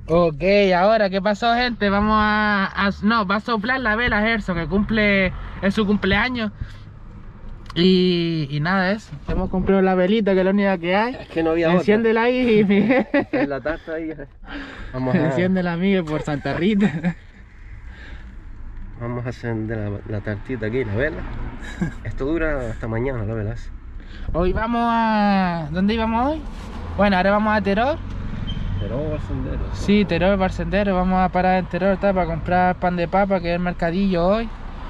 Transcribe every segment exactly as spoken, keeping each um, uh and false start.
Ok, ahora, ¿qué pasó, gente? Vamos a, a... No, va a soplar la vela Gerson, que cumple... Es su cumpleaños. Y, y nada de eso. Hemos comprado la velita, que es la única que hay. Es que no había Enciéndela otra. ahí, Miguel. En la tarta ahí. Vamos a... Enciéndela, Miguel, por Santa Rita. Vamos a encender la, la tartita aquí, la vela. Esto dura hasta mañana, la vela. Hoy vamos a... ¿Dónde íbamos hoy? Bueno, ahora vamos a Teror. Teror Barcendero. Sí, Teror Barcendero. Vamos a parar en Teror tal, para comprar pan de papa, que es el mercadillo hoy.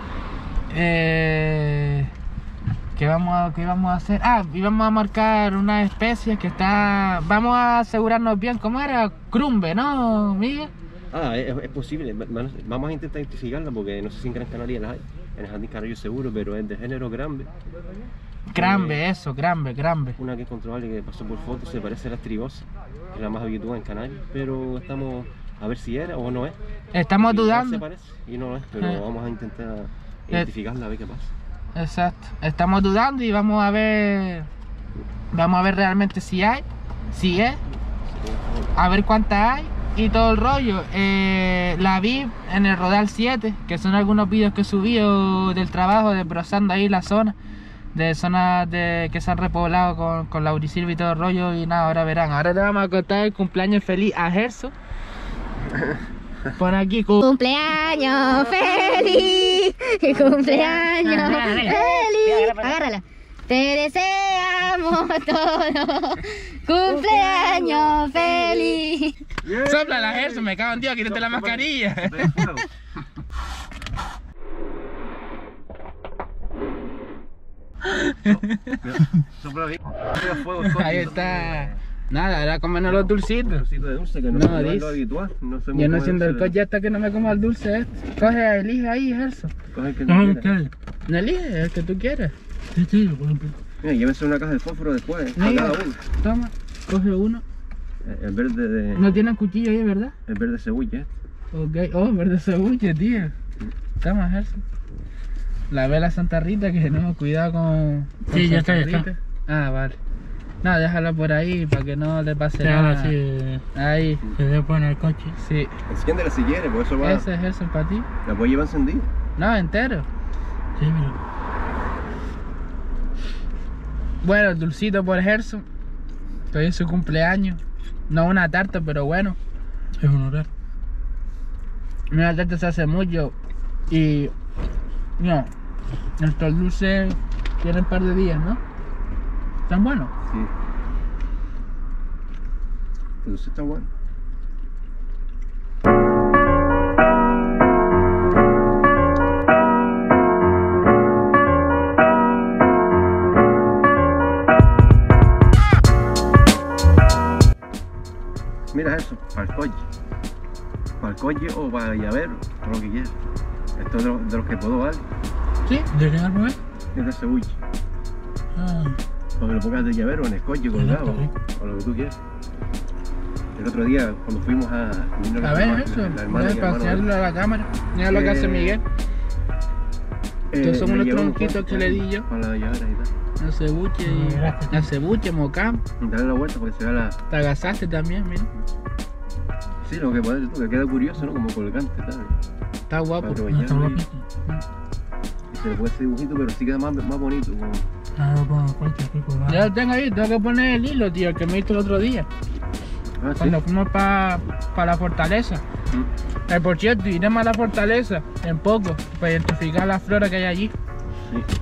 Eh... ¿Qué vamos a, qué vamos a hacer? Ah, y vamos a marcar unas especies que está... Vamos a asegurarnos bien. ¿Cómo era? Crumbe, ¿no, Miguel? Ah, es, es posible. Vamos a intentar identificarla porque no sé si en Gran Canaria la hay. En el Jardín Canario seguro, pero es de género Grambe. Grambe, eh, eso, Grambe, Grambe. Una que encontró alguien que pasó por foto, se parece a la estribosa, que es la más habitual en Canarias, pero estamos a ver si era o no es. Estamos y dudando. No se parece y no lo es, pero eh. vamos a intentar identificarla, a ver qué pasa. Exacto, estamos dudando y vamos a ver, vamos a ver realmente si hay, si es, a ver cuántas hay y todo el rollo. Eh, la vi en el Rodal siete, que son algunos vídeos que he subido del trabajo, desbrozando ahí la zona, de zonas de, que se han repoblado con, con laurisilva y todo el rollo. Y nada, ahora verán, ahora le vamos a contar el cumpleaños feliz a Gerson. Pon aquí cumpleaños feliz, cumpleaños feliz. Agárrala. Te deseamos todo. Cumpleaños feliz. Sopla la Gerson, me cago en Dios, quítate la mascarilla. Ahí está. Nada, era comernos los dulcitos. Dulcito de dulce, que no, No, es dice. lo habitual. No soy muy Yo no comer siendo el dulce. coche hasta que no me coma el dulce este. Coge, elige ahí, Gerson. Coge el que No, no quiera. no elige, el que tú quieras. Sí, sí, por ejemplo. Mira, llévense una caja de fósforo después, a Mira, cada uno. toma, coge uno. El verde de... No tienen cuchillo ahí, ¿verdad? El verde cebolla. Ok, oh, verde cebolla, tío. Toma, Gerson. La vela Santa Rita, que no, cuidado con... con Sí, ya está, Santa ya está. Rita. Ah, vale. No, déjala por ahí para que no le pase Déjala nada. así, Ahí, se debe poner el coche. sí. Enciéndela si quieres, por eso va. Ese es Gerson para ti. La puedes llevar encendida. No, entero. Sí, mira. Bueno, el dulcito por Gerson. Que hoy es su cumpleaños. No una tarta, pero bueno. Es un horario. Una tarta se hace mucho. Y... No. Estos dulces tienen un par de días, ¿no? ¿Están buenos? Sí. El dulce está bueno. Mira eso, para el coche. Para el coche o para el llavero, o lo que quieras. Esto es de los, de los que puedo dar. ¿Sí? ¿De qué árbol es? Es de cebolla. Ah, Para que lo pongas de llavero en el coche colgado, está o lo que tú quieras. El otro día, cuando fuimos a... vino la A ver, hermana- eso. la hermana Voy y a hermano de él. pasearlo a la cámara. Mira lo que hace Eh, Miguel. Eh, Estos son le unos llevamos tronquitos cosas que le di yo. Para la llavera y tal. Acebuche y... Gracias. Acebuche, mocam. Dale la vuelta para que se vea la... Te agasaste también, mira. Sí, lo que puedes tú, que queda curioso, ¿no? Como colgante, ¿sabes? Está guapo. Para no está aprovechar y- guapito. y se le puede hacer dibujito, pero sí queda más, más bonito. Como... Ah, lo pongo en el coche aquí colgado. Ya lo tengo ahí, tengo que poner el hilo, tío, el que me hizo el otro día. Ah, sí. Cuando fuimos para pa la fortaleza. Mm, Eh, por cierto, iremos a la fortaleza en poco, para identificar la flora que hay allí. sí.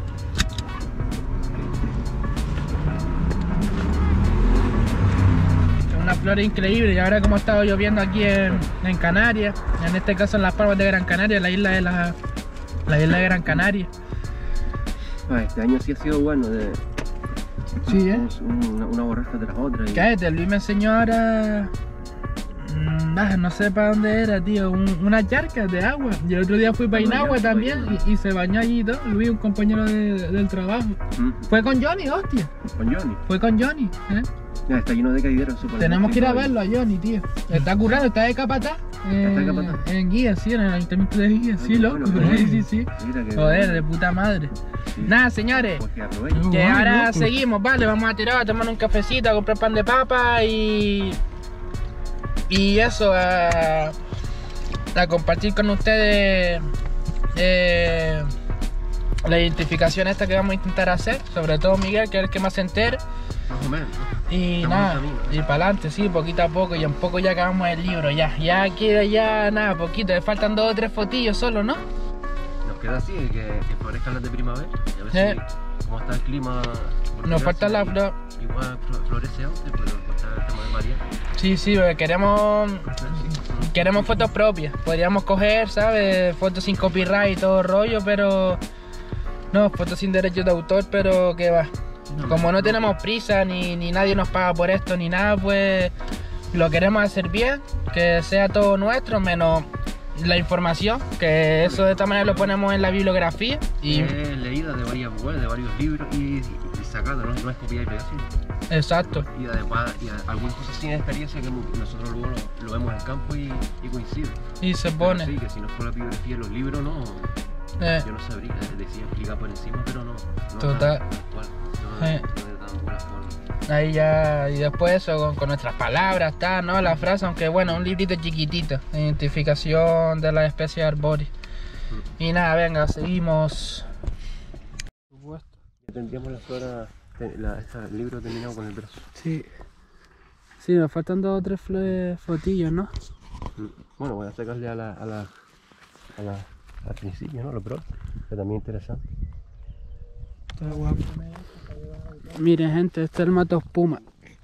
Es una flora increíble y ahora como ha estado lloviendo aquí en, en Canarias, en este caso en las Palmas de Gran Canaria, la isla de la, la isla de Gran Canaria. Ah, este año sí ha sido bueno. De... Sí, ¿eh? Un- Una, una borrasca tras otra. Y... Cállate, Luis me enseñó ahora... mm, ah, no sé para dónde era, tío, un, unas charcas de agua. Y el otro día fui para Bueno, Inagua ya, también pues, y, y se bañó allí y todo. Luis, un compañero de- del trabajo. Mm, Fue con Johnny, hostia. Con Johnny. Fue con Johnny, ¿eh? Ya, está lleno de caideros. súper Tenemos que ir a eléctricos verlo a Johnny, tío. Está curado, está de capataz. Eh, ¿Está de capataz? En guía, sí, en el ayuntamiento de guía, Ay, sí, qué loco. bueno, qué Sí, bueno. sí, sí. y- Mira que... Joder, de puta madre. Sí. Nada, señores. Pues que aprovechen. Qué Que guay, ahora loco. seguimos, vale, vamos a tirar, a tomar un cafecito, a comprar pan de papa y... y eso, a, a compartir con ustedes eh, la identificación esta que vamos a intentar hacer, sobre todo Miguel, que es el que más se entere. Más o menos, ¿no? Y Estamos nada, en camino, ¿eh? y para adelante, sí, poquito a poco, y un poco ya acabamos el libro, ya, ya queda ya nada, poquito, le faltan dos o tres fotillos solo, ¿no? Nos queda así, que, que florezcan las de primavera, y a ver Eh. si, como está el clima... por Nos desgracia, falta la i- flor. Igual flo- florece antes, pero nos falta el tema de variar. Sí, sí, porque queremos, queremos fotos propias, podríamos coger, ¿sabes? Fotos sin copyright y todo rollo, pero... No, fotos sin derechos de autor, pero que va. Como no tenemos prisa, ni, ni nadie nos paga por esto, ni nada, pues lo queremos hacer bien, que sea todo nuestro, menos la información, que eso de esta manera lo ponemos en la bibliografía. Y Es leída de varias webs, de varios libros y, y, y sacada, ¿no? No es copiar y pegar, sino- exacto, Y además, y a- algunas cosas sin experiencia que nosotros luego lo, lo vemos en campo y, y coincide. y se Pero pone. sí, que si no es por la bibliografía de los libros, no, Eh, yo no sabría, decía explicar por encima, pero no. no Total. Tal, tal cual, no, Eh. no de tan buena forma. Ahí ya, y después eso con, con nuestras palabras, está, ¿no? La frase, aunque bueno, un librito chiquitito, identificación de las especies arbóreas. Y nada, venga, seguimos. Ya tendríamos la flora, te- la, esta- el libro terminado con el brazo. Sí, sí, nos faltan dos o tres flores, fotillos, ¿no? Bueno, voy a sacarle a la, a la, a la, al principio, ¿no? Lo pro, que también es interesante. Está guapo. Miren, gente, este es el matospuma.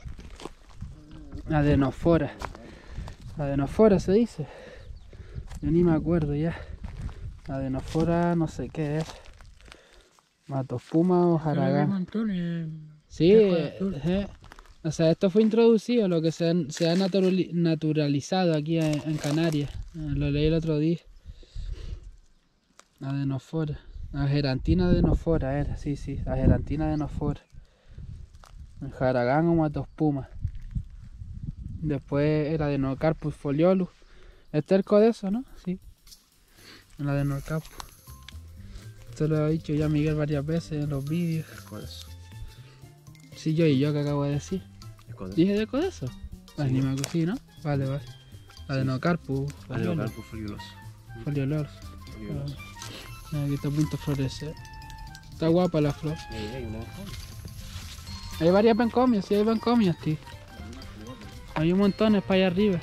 Adenofora. Adenofora se dice. Yo ni me acuerdo ya. Adenofora, no sé qué es. Matospuma o Hay un jaragán. montón y... Sí, Cerco de eh, azul. eh, o sea, esto fue introducido, lo que se, han- se ha naturali- naturalizado aquí en, en Canarias. Eh, Lo leí el otro día. Adenofora. Agerantina adenofora era, sí, sí, Agerantina adenofora. El jaragán o matospuma. Después el Adenocarpus foliolus. Este es el codeso, ¿no? Sí. El Adenocarpus. Esto lo he dicho ya Miguel varias veces en los vídeos. Codeso. Sí, yo y yo que acabo de decir. El codeso. ¿Dije de codeso? Pues Sí. ni me acuerdo, sí, ¿no? Vale, vale. Adenocarpus foliolus. Adenocarpus folioloso. Foliolus. Folioloso. Aquí está a punto de florecer. Está guapa la flor. Y ahí hay una mejor. Hay varias bencomias, sí hay bencomias, tío. Hay un montón para allá arriba.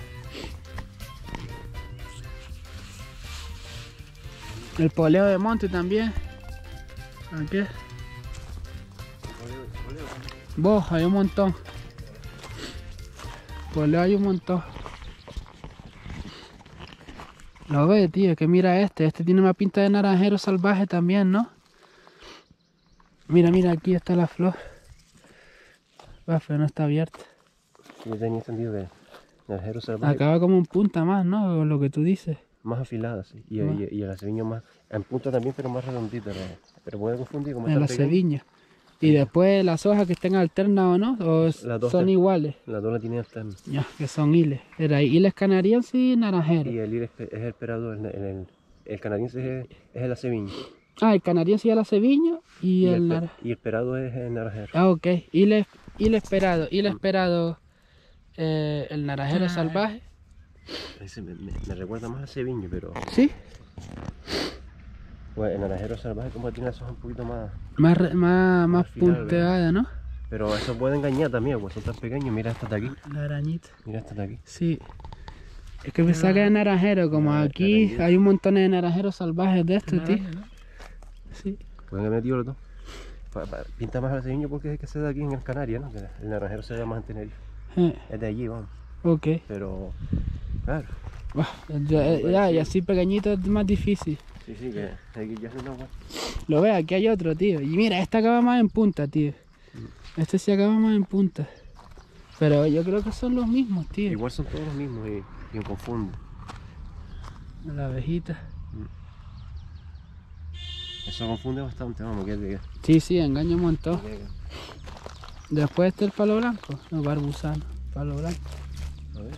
El poleo de monte también. Aquí. Vos, hay un montón. Poleo hay un montón. Lo ves, tío, que mira este. Este tiene más pinta de naranjero salvaje también, ¿no? Mira, mira, aquí está la flor. Va, pero no está abierta. Yo tenía entendido que naranjero salvaje Acaba como en punta más, ¿no? Lo que tú dices. más afilada, sí. Y, Ah. y, y el aceviño más, en punta también, pero más redondita. ¿No? Pero puede confundir como En está la pequeño. ceviña. Y después las hojas que estén alternas o no, o s- Las dos son te- iguales. Las dos la tienen alterna. Ya, que son hiles. Era hiles canarienses y naranjeros. Y el ir es, es el esperado, el, el, el canadiense es, es el aceviño. Ah, el canariense y el aceviño y, el el, nar... espe- y el esperado es el naranjero. Ah, ok. Hile, hile esperado. Hile esperado. eh, el naranjero salvaje. Ese me, me- me recuerda más al aceviño, pero Sí. pues, el naranjero salvaje como tiene las hojas un poquito más. Más, re- más, más Al final, punteada, ¿no? Pero eso puede engañar también, pues son tan pequeños. Mira esta de aquí, La arañita. mira esta de aquí. Sí. Es que pensaba que era naranjero, como Ah, aquí naranjito. hay un montón de naranjeros salvajes de estos, tío. Naranja, ¿no? Sí. Pueden haber metido los dos. Pa- pa- Pinta más al aceviño porque es el que se da aquí en el Canarias, ¿no? Que el naranjero se da más en Tenerife. Eh, Es de allí, vamos. ok. Pero, claro. Buah, ya, ya, y así pequeñito es más difícil. Sí, sí, que aquí ya es una agua. Lo ves, aquí hay otro, tío. Y mira, este acaba más en punta, tío. Este sí acaba más en punta. Pero yo creo que son los mismos, tío. Igual son todos los mismos y, y me confundo. La abejita. Eso confunde bastante, vamos, que que- Sí, sí, engaña un montón. que- Después está el palo blanco. No, barbusano. Palo blanco. A ver.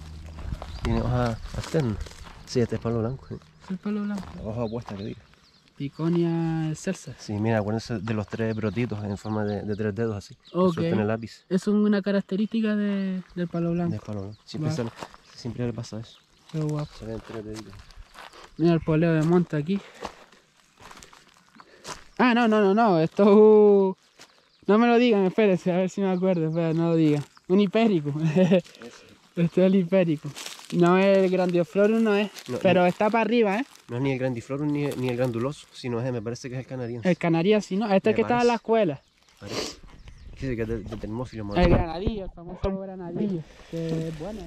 Tiene hoja alterna. Sí, este es palo blanco. Sí. Es el palo blanco. La hoja opuesta que diga. Piconia excelsa. Sí, mira, acuérdense de los tres brotitos en forma de, de tres dedos así. que Ok. sueltan el lápiz Eso es una característica de, del palo de blanco. palo, ¿no? Siempre, Va. sale- siempre le pasa eso. Qué guapo. Se ven tres deditos. Mira el poleo de monta aquí. Ah, no, no, no, no. Esto es un... No me lo digan, espérense, a ver si me acuerdo. Espera, no lo digan. Un hipérico. Este es el hipérico. No es el Grandioflorus, no es. No, pero no. está para arriba, ¿eh? No es ni el grandiflorus ni, ni el granduloso, sino es, me parece que es el canariense. El canariense, ¿no? Este Me que estaba en la parece. escuela. Parece. Sí, sí, que es de, de termófilo El moderno. granadillo, el famoso granadillo. Que es bueno, ¿eh?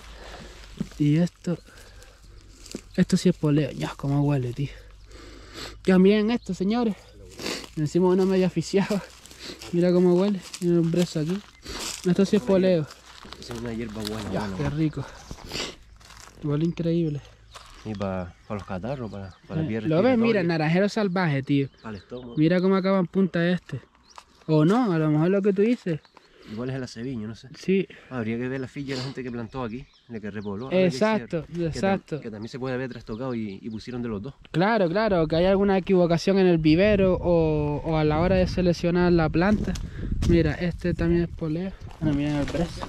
Y esto... Esto sí es poleo. Ya, cómo huele, tío. También esto, señores. Encima uno medio aficiado. Mira cómo huele. Mira un brezo aquí. Esto sí es poleo. Es una hierba buena, Ya, buena, qué buena. rico. Huele increíble. Y para los catarros, para, para la Eh, piel Lo ves, mira, el respiratoria, naranjero salvaje, tío. para el estómago. Mira cómo acaba en punta este. O no, a lo mejor lo que tú dices. Igual es el aceviño, no sé. Sí, Habría que ver la ficha de la gente que plantó aquí, la que repobló. a ver qué exacto, hicieron. Que tam- exacto. Que, también se puede haber trastocado y, y pusieron de los dos. Claro, claro, que hay alguna equivocación en el vivero o, o a la hora de seleccionar la planta. Mira, este también es poleo. Bueno, miren el brezo.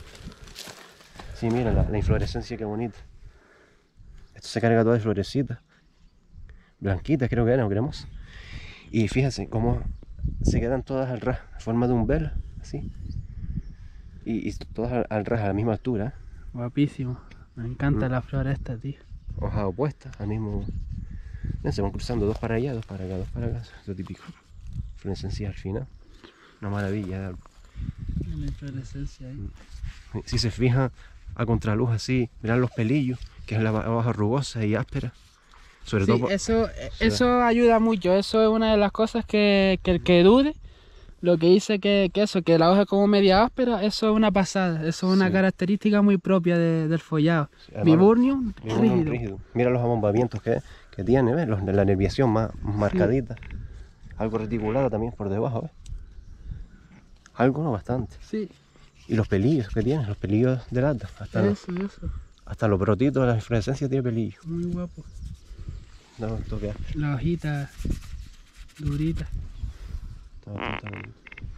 Sí, mira la, la inflorescencia, qué bonita. Esto se carga toda de florecitas. Blanquitas creo que eran, creemos. Y fíjense cómo se quedan todas al ras, en forma de un velo, así. Y, y todas al, al ras, a la misma altura. Guapísimo. Me encanta Mm. la flor esta, tío. Hojas opuestas, al mismo... Ven, se van cruzando dos para allá, dos para acá, dos para acá. Es lo típico. Inflorescencia al final. Una maravilla de árbol. La inflorescencia ahí. Si se fijan a contraluz así, mirad los pelillos, que es la ba- hoja rugosa y áspera. Sobre Sí, todo por- eso, eso ayuda mucho. Eso es una de las cosas que, que el que dude, lo que dice que, que eso, que la hoja es como media áspera, eso es una pasada. Eso es una Sí. característica muy propia de- del follado. además, Viburnum, Viburnum rígido. rígido. Mira los amombamientos que, que tiene, ¿ves? Los, la nerviación más marcadita. Algo reticulado también por debajo, ¿ves? Algo, no, bastante. Sí, Y los pelillos que tiene, los pelillos de lata. Hasta, los, eso, eso. hasta los brotitos de la inflorescencia tiene pelillos. Muy guapo. No, un toque áspero. La hojita durita. Está bastante bonito.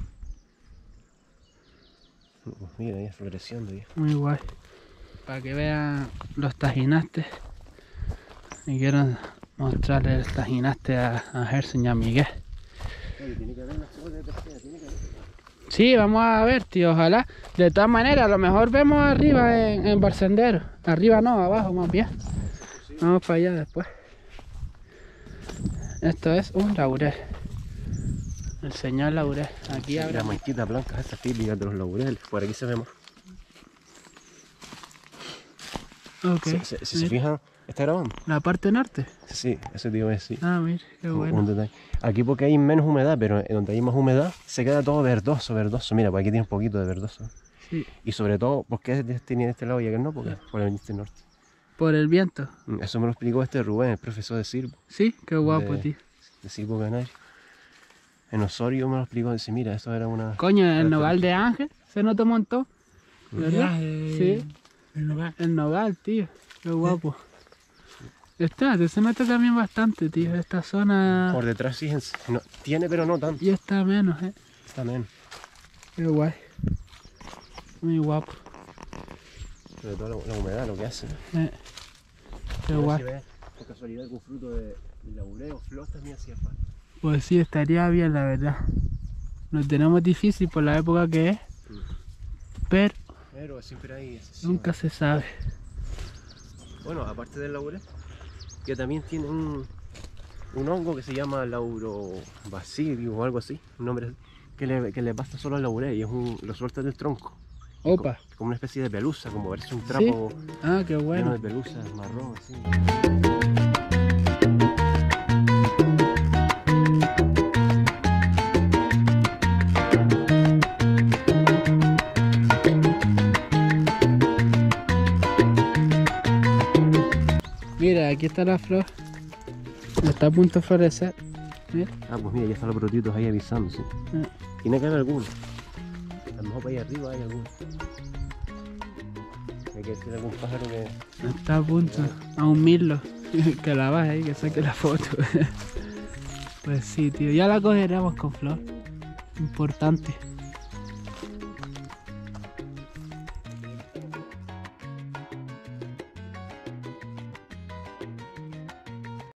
Pues mira, ya floreciendo ya. Muy guay. Para que vean los tajinastes. Y quiero mostrarle el tajinaste a, a Gerson y a Miguel. Tiene que haber una segunda de tercera, tiene que haber. Sí, vamos a ver, tío, ojalá. De todas maneras, a lo mejor vemos arriba en, en Barcendero. Arriba no, abajo más bien. Vamos para allá después. Esto es un laurel. El señor laurel. Aquí habrá... Las manchitas blancas, esas típicas de los laureles. Por aquí se ve más. Ok. Si, si- si se Mira, fijan, ¿está grabando? la parte norte. Sí, eso te iba a decir. Ah, mira, qué Un- bueno. Un detalle. Aquí porque hay menos humedad, pero en donde hay más humedad se queda todo verdoso, verdoso. Mira, pues aquí tiene un poquito de verdoso. Sí, Y sobre todo, ¿por qué tenía de este lado y aquel no? Porque por el este norte. por el viento. Mm, Eso me lo explicó este Rubén, el profesor de Sirvo, Sí, qué guapo, De- tío. de Sirvo Canario. En Osorio me lo explicó, dice, mira, eso era una... Coño, el nogal de Ángel se notó un montón. ¿Verdad? Ya, eh, Sí, el lugar. el nogal, tío. Qué guapo. Está, se nota también bastante, tío. Esta zona... Por detrás, fíjense, no, tiene pero no tanto, Y está menos, eh. está menos. Qué guay. Muy guapo. Sobre todo la, la humedad, lo que hace. Eh. Qué A ver guay. si ves, por casualidad, algún fruto de laureo, flor también hacía falta. Pues sí, estaría bien, la verdad. Lo tenemos difícil por la época que es, pero Pero siempre hay excepciones. nunca se sabe. Bueno, aparte del laurel, que también tiene un, un hongo que se llama laurobacillus o algo así, un nombre así, que le, que le basta solo al laurel y es un, lo suelta del tronco. Opa. Como, como una especie de pelusa, como verse un trapo Ah, qué lleno bueno. de pelusa, marrón, así. Mira, aquí está la flor. Está a punto de florecer. Mira. Ah, pues mira, ya están los brotitos ahí avisando, sí. Ah. Tiene que haber alguno. A lo mejor para allá arriba hay alguno. Hay que decir algún pájaro que... Está a punto. A un mirlo. Que la baje ahí, que saque la foto. Pues sí, tío, ya la cogeremos con flor. Importante.